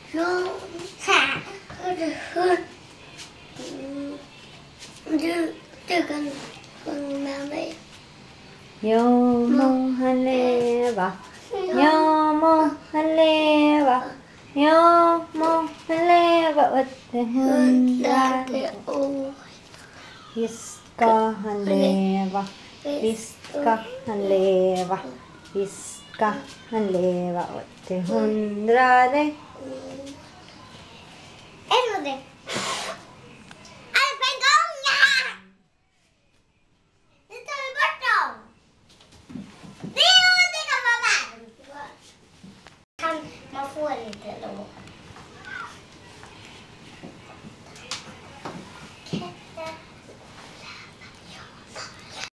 Du kan sjunga med mig. Jag må han leva. Jag må han leva. Jag må han leva 800 år. Visst ska han leva. Visst ska han leva. Visst ska han leva 800 år. Är det?